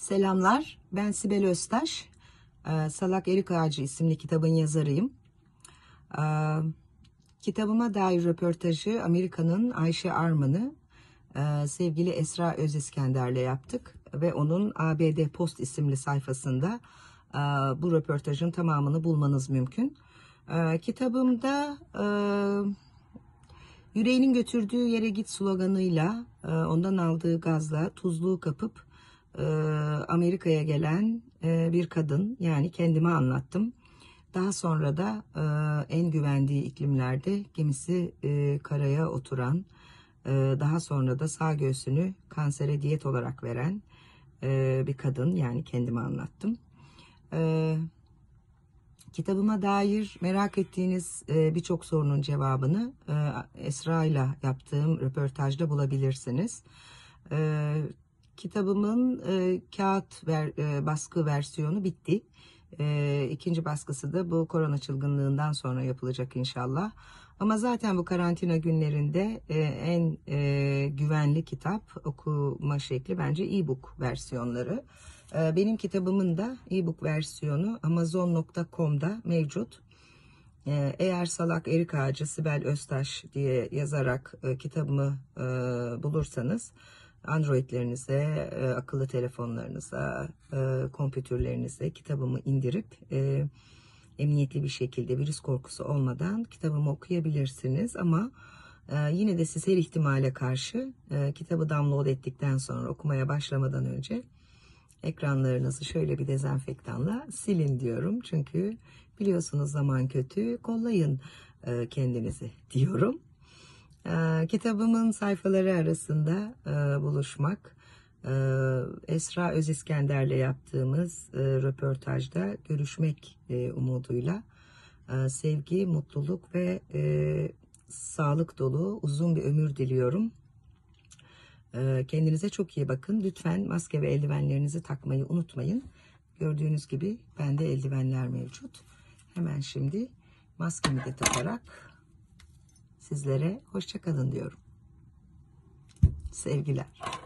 Selamlar, ben Sibel Öztaş. Salak Erik Ağacı isimli kitabın yazarıyım. Kitabıma dair röportajı Amerika'nın Ayşe Arman'ı sevgili Esra Öziskender'le yaptık. Ve onun ABD Post isimli sayfasında bu röportajın tamamını bulmanız mümkün. Kitabımda yüreğinin götürdüğü yere git sloganıyla ondan aldığı gazla tuzluğu kapıp Amerika'ya gelen bir kadın, yani kendime anlattım. Daha sonra da en güvendiği iklimlerde gemisi karaya oturan, daha sonra da sağ göğsünü kansere diyet olarak veren bir kadın, yani kendime anlattım. Kitabıma dair merak ettiğiniz birçok sorunun cevabını Esra ile yaptığım röportajda bulabilirsiniz. Kitabımın kağıt baskı versiyonu bitti. İkinci baskısı da bu korona çılgınlığından sonra yapılacak inşallah. Ama zaten bu karantina günlerinde en güvenli kitap okuma şekli bence e-book versiyonları. Benim kitabımın da e-book versiyonu Amazon.com'da mevcut. Eğer Salak Erik Ağacı Sibel Öztaş diye yazarak kitabımı bulursanız Android'lerinize, akıllı telefonlarınıza, kompütürlerinize kitabımı indirip emniyetli bir şekilde, virüs korkusu olmadan kitabımı okuyabilirsiniz. Ama yine de siz her ihtimale karşı kitabı download ettikten sonra, okumaya başlamadan önce ekranlarınızı şöyle bir dezenfektanla silin diyorum. Çünkü biliyorsunuz zaman kötü, kollayın kendinizi diyorum. Kitabımın sayfaları arasında buluşmak, Esra Öziskender'le yaptığımız röportajda görüşmek umuduyla sevgi, mutluluk ve sağlık dolu uzun bir ömür diliyorum. Kendinize çok iyi bakın. Lütfen maske ve eldivenlerinizi takmayı unutmayın. Gördüğünüz gibi bende eldivenler mevcut. Hemen şimdi maskemi de takarak sizlere hoşça kalın diyorum. Sevgiler.